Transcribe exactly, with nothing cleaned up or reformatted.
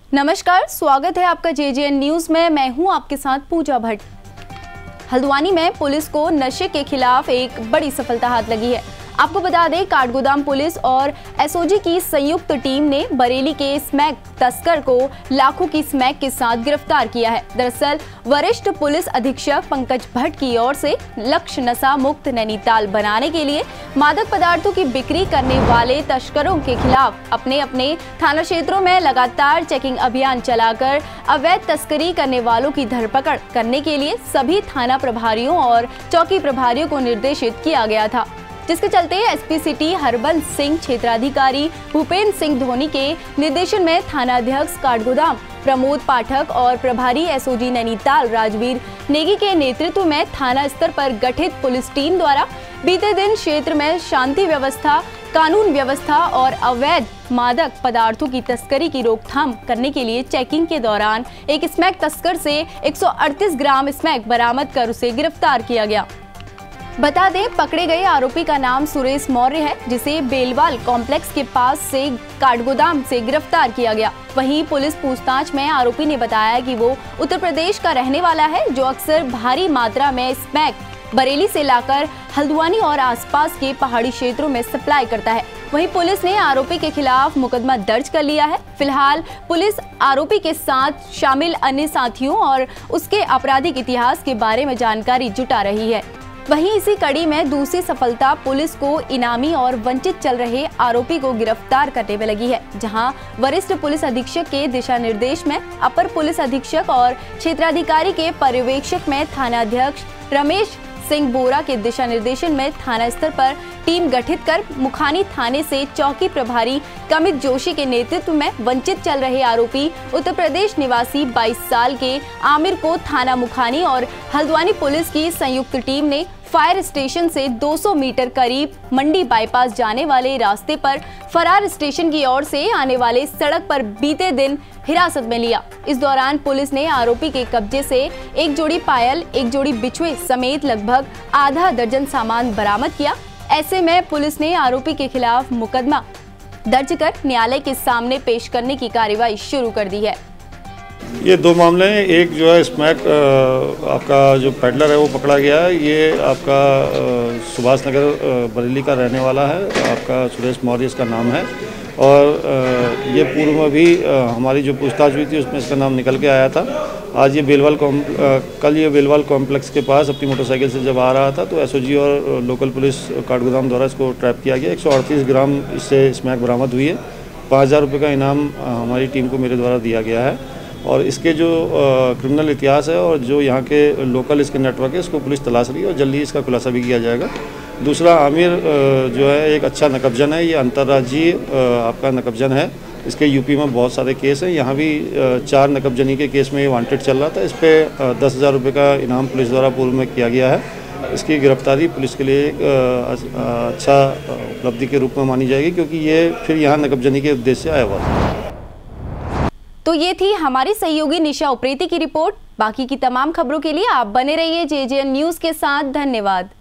नमस्कार, स्वागत है आपका जे जे एन न्यूज में। मैं हूं आपके साथ पूजा भट्ट। हल्द्वानी में पुलिस को नशे के खिलाफ एक बड़ी सफलता हाथ लगी है। आपको बता दें, काठगोदाम पुलिस और एस ओ जी की संयुक्त टीम ने बरेली के स्मैक तस्कर को लाखों की स्मैक के साथ गिरफ्तार किया है। दरअसल वरिष्ठ पुलिस अधीक्षक पंकज भट्ट की ओर से लक्ष्य नशा मुक्त नैनीताल बनाने के लिए मादक पदार्थों की बिक्री करने वाले तस्करों के खिलाफ अपने अपने थाना क्षेत्रों में लगातार चेकिंग अभियान चलाकर अवैध तस्करी करने वालों की धरपकड़ करने के लिए सभी थाना प्रभारियों और चौकी प्रभारियों को निर्देशित किया गया था, जिसके चलते S P city Harbans Singh, क्षेत्राधिकारी भूपेंद्र सिंह धोनी के निर्देशन में थाना अध्यक्ष काठगोदाम प्रमोद पाठक और प्रभारी S O G Nainital Rajveer Negi के नेतृत्व में थाना स्तर पर गठित पुलिस टीम द्वारा बीते दिन क्षेत्र में शांति व्यवस्था, कानून व्यवस्था और अवैध मादक पदार्थों की तस्करी की रोकथाम करने के लिए चेकिंग के दौरान एक स्मैक तस्कर से एक सौ अड़तीस ग्राम स्मैक बरामद कर उसे गिरफ्तार किया गया। बता दें, पकड़े गए आरोपी का नाम सुरेश मौर्य है, जिसे बेलवाल कॉम्प्लेक्स के पास से काठगोदाम से गिरफ्तार किया गया। वहीं पुलिस पूछताछ में आरोपी ने बताया कि वो उत्तर प्रदेश का रहने वाला है, जो अक्सर भारी मात्रा में स्मैक बरेली से लाकर हल्द्वानी और आसपास के पहाड़ी क्षेत्रों में सप्लाई करता है। वहीं पुलिस ने आरोपी के खिलाफ मुकदमा दर्ज कर लिया है। फिलहाल पुलिस आरोपी के साथ शामिल अन्य साथियों और उसके आपराधिक इतिहास के बारे में जानकारी जुटा रही है। वहीं इसी कड़ी में दूसरी सफलता पुलिस को इनामी और वंचित चल रहे आरोपी को गिरफ्तार करने में लगी है, जहां वरिष्ठ पुलिस अधीक्षक के दिशा निर्देश में अपर पुलिस अधीक्षक और क्षेत्राधिकारी के पर्यवेक्षक में थाना अध्यक्ष रमेश सिंह बोरा के दिशा निर्देशन में थाना स्तर पर टीम गठित कर मुखानी थाने से चौकी प्रभारी कमित जोशी के नेतृत्व में वंचित चल रहे आरोपी उत्तर प्रदेश निवासी बाईस साल के आमिर को थाना मुखानी और हल्द्वानी पुलिस की संयुक्त टीम ने फायर स्टेशन से दो सौ मीटर करीब मंडी बाईपास जाने वाले रास्ते पर फरार स्टेशन की ओर से आने वाले सड़क पर बीते दिन हिरासत में लिया। इस दौरान पुलिस ने आरोपी के कब्जे से एक जोड़ी पायल, एक जोड़ी बिछुए समेत लगभग आधा दर्जन सामान बरामद किया। ऐसे में पुलिस ने आरोपी के खिलाफ मुकदमा दर्ज कर न्यायालय के सामने पेश करने की कार्यवाही शुरू कर दी है। ये दो मामले हैं। एक जो है स्मैक आपका जो पेडलर है वो पकड़ा गया है। ये आपका सुभाष नगर बरेली का रहने वाला है, आपका सुरेश मौर्य इसका नाम है। और ये पूर्व में भी हमारी जो पूछताछ हुई थी उसमें इसका नाम निकल के आया था। आज ये बेलवाल कल ये बेलवाल कॉम्प्लेक्स के पास अपनी मोटरसाइकिल से जब आ रहा था तो एस ओ जी और लोकल पुलिस काठगोदाम द्वारा इसको ट्रैप किया गया। एक सौ अड़तीस ग्राम इससे स्मैक बरामद हुई है। पाँच हज़ार रुपये का इनाम हमारी टीम को मेरे द्वारा दिया गया है। और इसके जो क्रिमिनल इतिहास है और जो यहाँ के लोकल इसके नेटवर्क है, इसको पुलिस तलाश रही है और जल्दी इसका खुलासा भी किया जाएगा। दूसरा, आमिर जो है एक अच्छा नकबजन है। ये अंतर्राज्यीय आपका नकबजन है। इसके यूपी में बहुत सारे केस हैं। यहाँ भी चार नकबजनी के केस में ये वांटेड चल रहा था। इस पर दस हज़ार रुपये का इनाम पुलिस द्वारा पूर्व में किया गया है। इसकी गिरफ्तारी पुलिस के लिए एक अच्छा उपलब्धि के रूप में मानी जाएगी, क्योंकि ये फिर यहाँ नकबजनी के उद्देश्य से आया हुआ था। तो ये थी हमारी सहयोगी निशा उप्रेती की रिपोर्ट। बाकी की तमाम खबरों के लिए आप बने रहिए जे जे एन न्यूज के साथ। धन्यवाद।